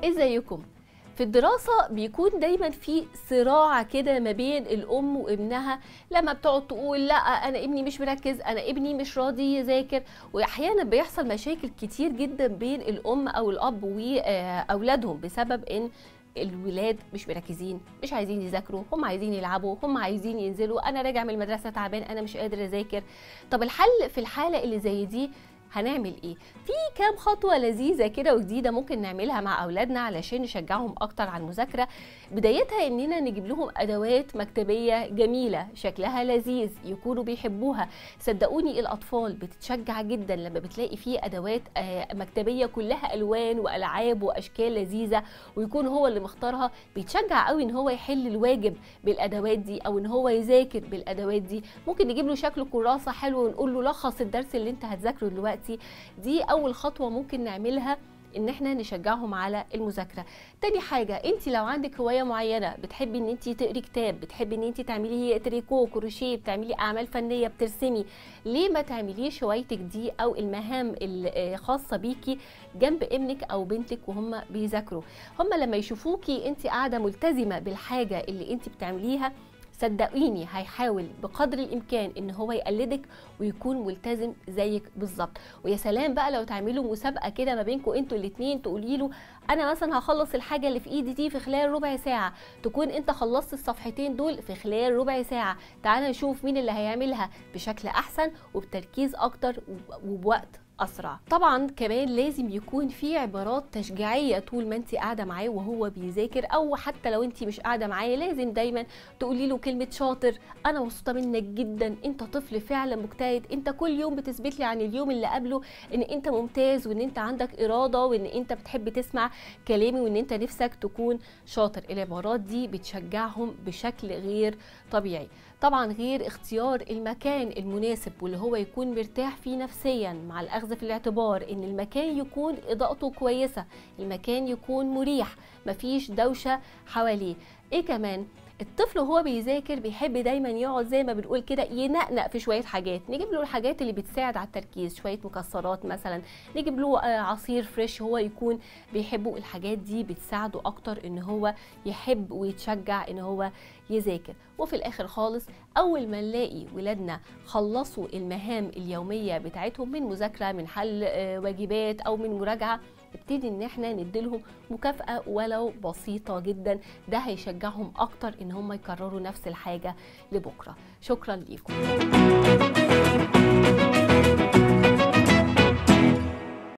ازيكم؟ في الدراسة بيكون دايما في صراع كده ما بين الأم وابنها، لما بتقعد تقول لا أنا ابني مش مركز، أنا ابني مش راضي يذاكر. وأحيانا بيحصل مشاكل كتير جدا بين الأم أو الأب وأولادهم بسبب إن الولاد مش مركزين، مش عايزين يذاكروا، هم عايزين يلعبوا، هم عايزين ينزلوا، أنا راجع من المدرسة تعبان، أنا مش قادر أذاكر. طب الحل في الحالة اللي زي دي هنعمل ايه؟ في كام خطوة لذيذة كده وجديدة ممكن نعملها مع اولادنا علشان نشجعهم اكتر على المذاكرة. بدايتها اننا نجيب لهم ادوات مكتبية جميلة شكلها لذيذ يكونوا بيحبوها. صدقوني الاطفال بتتشجع جدا لما بتلاقي فيه ادوات مكتبية كلها الوان والعاب واشكال لذيذة ويكون هو اللي مختارها. بيتشجع قوي ان هو يحل الواجب بالادوات دي او ان هو يذاكر بالادوات دي. ممكن نجيب له شكل كراسة حلو ونقول له لخص الدرس اللي انت هتذاكره دلوقتي. دي اول خطوة ممكن نعملها ان احنا نشجعهم على المذاكرة. تاني حاجة، انت لو عندك هواية معينة، بتحبي ان انت تقري كتاب، بتحبي ان انت تعملي تريكو كروشيه، بتعملي اعمال فنية، بترسمي، ليه ما تعمليش هوايتك دي او المهام الخاصة بيكي جنب ابنك او بنتك وهم بيذاكروا؟ هم لما يشوفوكي انت قاعدة ملتزمة بالحاجة اللي انت بتعمليها، صدقيني هيحاول بقدر الامكان ان هو يقلدك ويكون ملتزم زيك بالظبط. ويا سلام بقى لو تعملوا مسابقه كده ما بينكم انتوا الاثنين، تقولي له انا مثلا هخلص الحاجه اللي في ايدي دي في خلال ربع ساعه، تكون انت خلصت الصفحتين دول في خلال ربع ساعه، تعالى نشوف مين اللي هيعملها بشكل احسن وبتركيز اكتر وبوقت اسرع. طبعا كمان لازم يكون في عبارات تشجيعيه طول ما انت قاعده معاه وهو بيذاكر، او حتى لو انت مش قاعده معاه لازم دايما تقولي له كلمه شاطر، انا مبسوطه منك جدا، انت طفل فعلا مجتهد، انت كل يوم بتثبت لي عن اليوم اللي قبله ان انت ممتاز وان انت عندك اراده وان انت بتحب تسمع كلامي وان انت نفسك تكون شاطر. العبارات دي بتشجعهم بشكل غير طبيعي. طبعا غير اختيار المكان المناسب واللي هو يكون مرتاح فيه نفسيا، مع الاخذ في الاعتبار ان المكان يكون اضاءته كويسه، المكان يكون مريح، مفيش دوشه حواليه. ايه كمان؟ الطفل وهو بيذاكر بيحب دايما يقعد زي ما بنقول كده ينقنق في شويه حاجات، نجيب له الحاجات اللي بتساعد على التركيز، شويه مكسرات مثلا، نجيب له عصير فريش هو يكون بيحبه. الحاجات دي بتساعده اكتر ان هو يحب ويتشجع ان هو يذاكر. وفي الاخر خالص، اول ما نلاقي ولادنا خلصوا المهام اليوميه بتاعتهم من مذاكره، من حل واجبات او من مراجعه، نبتدي ان احنا نديلهم مكافأة ولو بسيطة جدا. ده هيشجعهم اكتر ان هم يكرروا نفس الحاجة لبكرة. شكرا ليكم.